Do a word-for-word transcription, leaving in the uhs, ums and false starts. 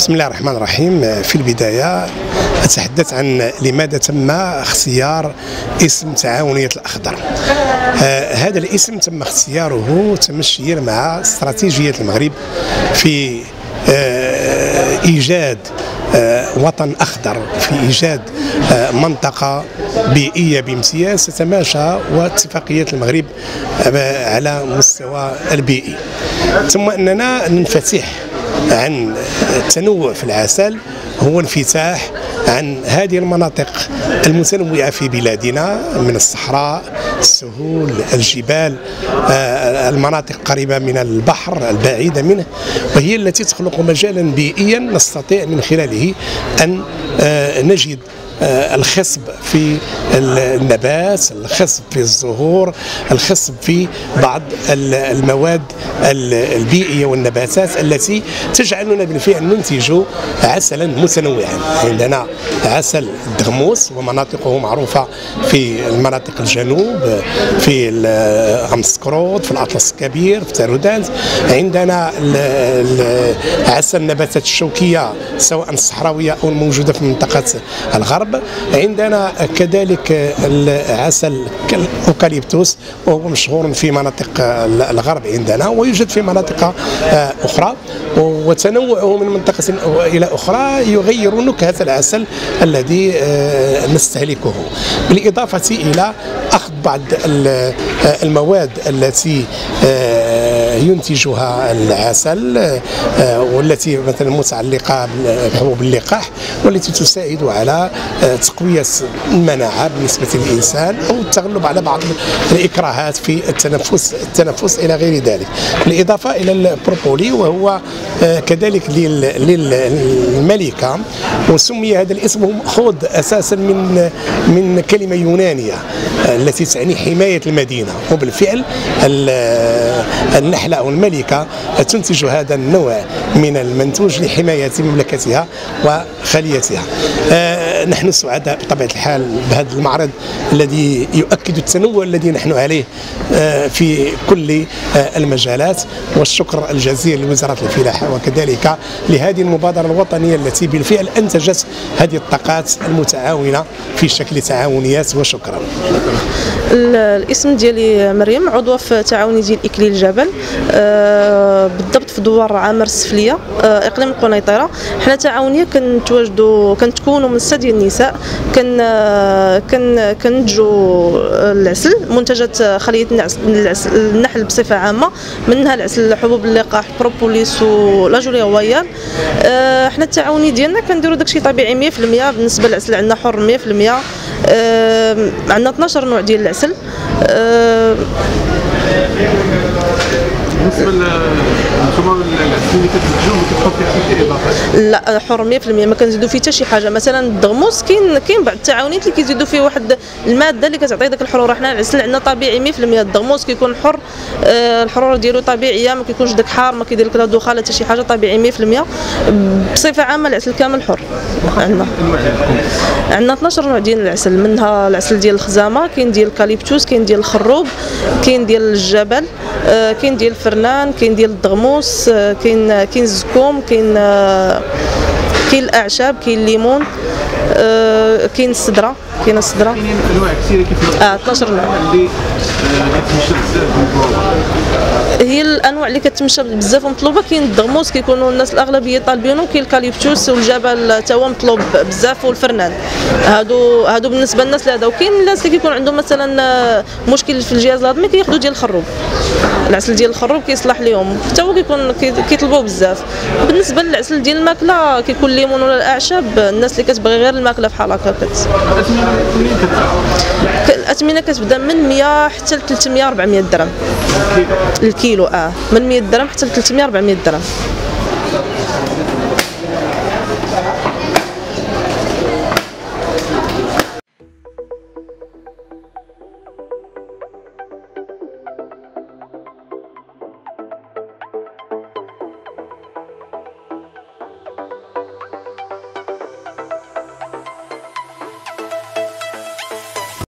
بسم الله الرحمن الرحيم. في البداية أتحدث عن لماذا تم اختيار اسم تعاونية الأخضر. آه هذا الاسم تم اختياره تمشيا مع استراتيجية المغرب في آه إيجاد آه وطن أخضر، في إيجاد آه منطقة بيئية بامتياز تتماشى واتفاقية المغرب آه على مستوى البيئي، ثم أننا ننفتح عن التنوع في العسل، هو انفتاح عن هذه المناطق المتنوعة في بلادنا من الصحراء، السهول، الجبال، المناطق قريبة من البحر، البعيدة منه، وهي التي تخلق مجالا بيئيا نستطيع من خلاله أن نجد الخصب في النبات، الخصب في الزهور، الخصب في بعض المواد البيئية والنباتات التي تجعلنا بالفعل ننتج عسلا متنوعا. عندنا عسل الدغموس ومناطقه معروفة في المناطق الجنوب، في غمسكروت، في الأطلس الكبير، في تارودانت. عندنا عسل النباتات الشوكية سواء الصحراوية أو الموجودة في منطقة الغرب. عندنا كذلك العسل الأوكاليبتوس وهو مشهور في مناطق الغرب عندنا، ويوجد في مناطق أخرى، وتنوعه من منطقة إلى أخرى يغير نكهة العسل الذي نستهلكه، بالإضافة إلى أخذ بعض المواد التي ينتجها العسل والتي مثلا متعلقة بحبوب اللقاح، والتي تساعد على تقوية المناعة بالنسبة للإنسان أو التغلب على بعض الإكراهات في التنفس التنفس إلى غير ذلك، بالإضافة إلى البروبولي وهو كذلك للملكة، وسمي هذا الاسم مأخوذ أساسا من من كلمة يونانية التي تعني حماية المدينة، وبالفعل النحلة أو الملكة تنتج هذا النوع من المنتوج لحماية مملكتها وخليتها. آه نحن سعداء بطبيعة الحال بهذا المعرض الذي يؤكد التنوع الذي نحن عليه آه في كل آه المجالات، والشكر الجزيل لوزارة الفلاحة وكذلك لهذه المبادرة الوطنية التي بالفعل أنتجت هذه الطاقات المتعاونة في شكل تعاونيات. وشكرا. الاسم ديالي مريم، عضوة في تعاوني ديال إكليل الجبل، أه بالضبط في دوار عامر السفلية، أه إقليم القنيطرة. حنا تعاونية كنتواجدوا كنتكونوا من ستة ديال النساء، كن كن كننتجوا العسل، منتجات خلية العسل النحل بصفة عامة، منها العسل حبوب اللقاح، بروبوليس ولاجولي غويال. أه حنا التعاوني ديالنا كنديروا داكشي طبيعي مية في المية. بالنسبة للعسل عندنا حر مية في المية. أه عندنا اثناش نوع ديال العسل. أه بالنسبه للنتوما العسل اللي كتنتجوه كتحط فيه شي اضافات؟ لا، حر مية في المية، ما كنزيدوا فيه حتى شي حاجه. مثلا الدغموس كاين كاين بعض التعاونيات اللي كيزيدوا فيه واحد الماده اللي كتعطي داك الحرور. حنا العسل عندنا طبيعي مية في المية. الدغموس كيكون حر، آه الحرور ديالو طبيعيه، ما كيكونش داك حار، ما كيدير لك لا دوخه لا حتى شي حاجه، طبيعي مية في المية. بصفه عامه العسل كامل حر. عندنا عندنا اثناش نوع ديال العسل، منها العسل ديال الخزامه، كاين ديال الكاليبتوس، كاين ديال الخروب، كاين ديال الجبل، آه كاين ديال الفرنان، كاين ديال الدغموس، آه كاين كاين الزكوم، كاين آه كاين الاعشاب، كاين الليمون، آه كاين السدره، كاين السدره. كاينين انواع كثيره كيف اه اثناش نوع اللي كتمشى بزاف مطلوبه. هي الانواع اللي كتمشى بزاف مطلوبه. كاين الدغموس كيكونوا الناس الاغلبيه طالبينه، كاين الكاليبتوس والجبل حتى هو مطلوب بزاف، والفرنان. هادو هادو بالنسبه للناس اللي هذا. وكاين الناس اللي كيكون عندهم مثلا مشكل في الجهاز الهضمي كياخذوا ديال الخروب. العسل ديال الخروب كيصلح لهم، حتى هو كيكون كيطلبوه بزاف. بالنسبه للعسل ديال الماكله كيكون الليمون ولا الاعشاب، الناس اللي كتبغي غير الماكله بحال هكا كت الاثمنه كتبدا من مية حتى ل ثلاثمية أربعمية درهم الكيلو. اه من مية درهم حتى ل ثلاثمية أربعمية درهم.